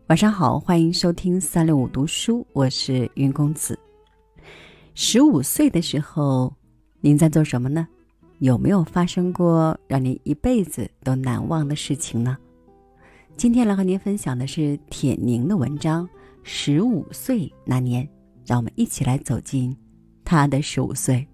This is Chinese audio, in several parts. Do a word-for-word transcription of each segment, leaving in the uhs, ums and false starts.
晚上好，欢迎收听三六五读书，我是云公子。十五岁的时候，您在做什么呢？有没有发生过让您一辈子都难忘的事情呢？今天来和您分享的是铁凝的文章《十五岁那年》，让我们一起来走进他的十五岁。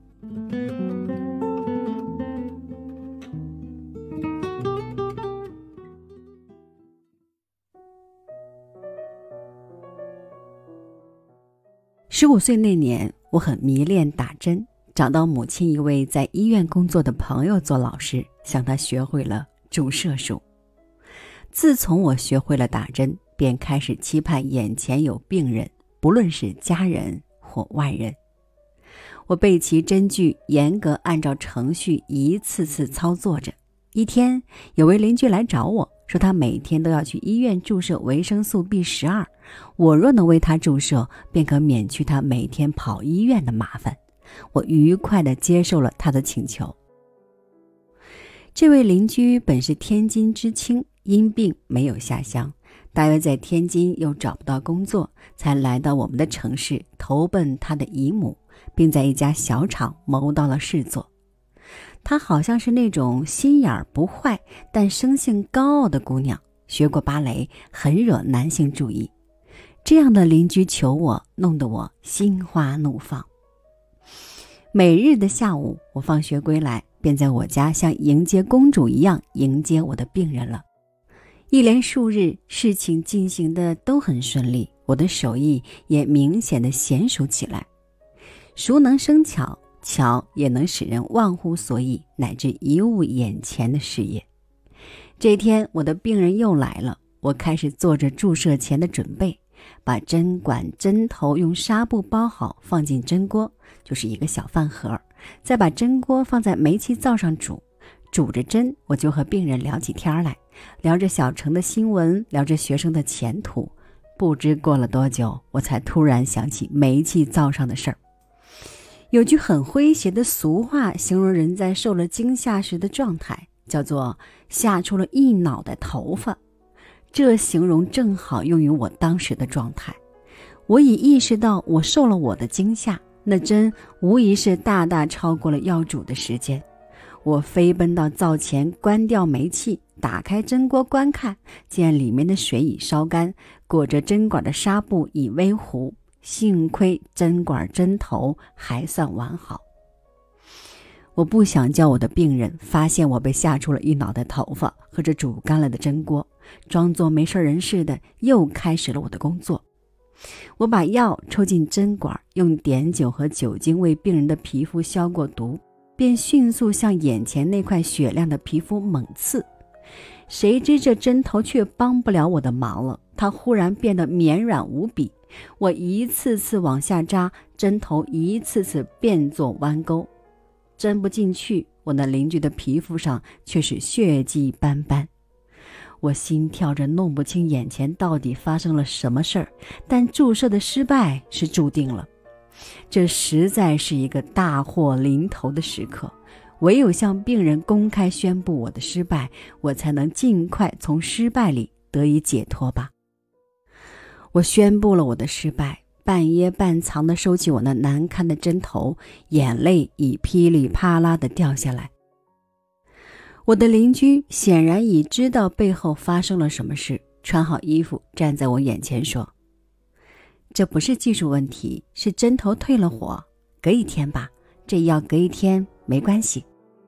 十五岁那年，我很迷恋打针，找到母亲一位在医院工作的朋友做老师，向他学会了注射术。自从我学会了打针，便开始期盼眼前有病人，不论是家人或外人。我备齐针具，严格按照程序一次次操作着。一天，有位邻居来找我，说他每天都要去医院注射维生素 B 十二， 我若能为他注射，便可免去他每天跑医院的麻烦。我愉快地接受了他的请求。这位邻居本是天津知青，因病没有下乡，大约在天津又找不到工作，才来到我们的城市投奔他的姨母，并在一家小厂谋到了事做。她好像是那种心眼不坏但生性高傲的姑娘，学过芭蕾，很惹男性注意。这样的邻居求我，弄得我心花怒放。每日的下午，我放学归来，便在我家像迎接公主一样迎接我的病人了。一连数日，事情进行的都很顺利，我的手艺也明显的娴熟起来。熟能生巧，巧也能使人忘乎所以，乃至贻误眼前的事业。这天，我的病人又来了，我开始做着注射前的准备，把针管针头用纱布包好，放进针锅，就是一个小饭盒，再把针锅放在煤气灶上煮。煮着针，我就和病人聊起天来，聊着小城的新闻，聊着学生的前途。不知过了多久，我才突然想起煤气灶上的事儿。有句很诙谐的俗话形容人在受了惊吓时的状态，叫做吓出了一脑袋头发。这形容正好用于我当时的状态。我已意识到我受了我的惊吓，那针无疑是大大超过了要煮的时间。我飞奔到灶前，关掉煤气，打开针锅观看，见里面的水已烧干，裹着针管的纱布已微糊，幸亏针管针头还算完好。我不想叫我的病人发现我被吓出了一脑袋头发和这煮干了的针锅，装作没事人似的，又开始了我的工作。我把药抽进针管，用碘酒和酒精为病人的皮肤消过毒，便迅速向眼前那块雪亮的皮肤猛刺。谁知这针头却帮不了我的忙了，它忽然变得绵软无比。我一次次往下扎，针头一次次变作弯钩，针不进去，我那邻居的皮肤上却是血迹斑斑。我心跳着，弄不清眼前到底发生了什么事儿，但注射的失败是注定了。这实在是一个大祸临头的时刻，唯有向病人公开宣布我的失败，我才能尽快从失败里得以解脱吧。我宣布了我的失败，半掖半藏地收起我那难堪的针头，眼泪已噼里啪啦地掉下来。我的邻居显然已知道背后发生了什么事，穿好衣服站在我眼前说，这不是技术问题，是针头退了火，隔一天吧，这药隔一天没关系。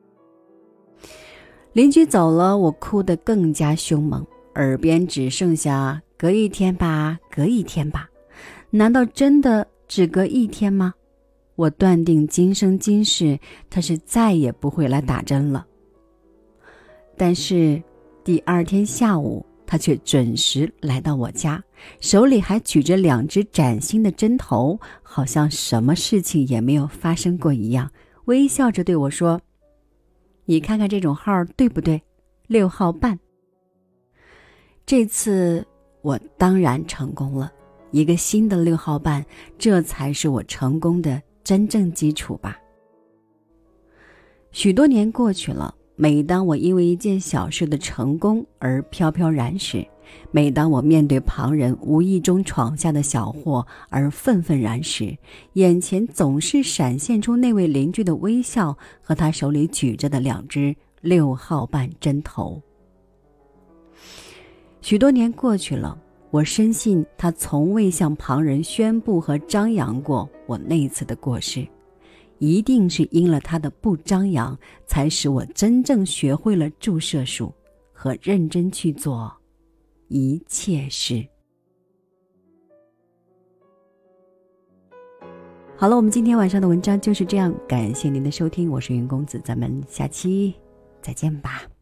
邻居走了，我哭得更加凶猛，耳边只剩下隔一天吧，隔一天吧。难道真的只隔一天吗？我断定今生今世他是再也不会来打针了。但是第二天下午，他却准时来到我家，手里还举着两只崭新的针头，好像什么事情也没有发生过一样，微笑着对我说，你看看这种号对不对？六号半。这次我当然成功了，一个新的六号半，这才是我成功的真正基础吧。许多年过去了， 每当我因为一件小事的成功而飘飘然时，每当我面对旁人无意中闯下的小祸而愤愤然时，眼前总是闪现出那位邻居的微笑和他手里举着的两只六号半针头。许多年过去了，我深信他从未向旁人宣布和张扬过我那次的过失，一定是因了他的不张扬，才使我真正学会了注射术和认真去做一切事。好了，我们今天晚上的文章就是这样，感谢您的收听，我是云公子，咱们下期再见吧。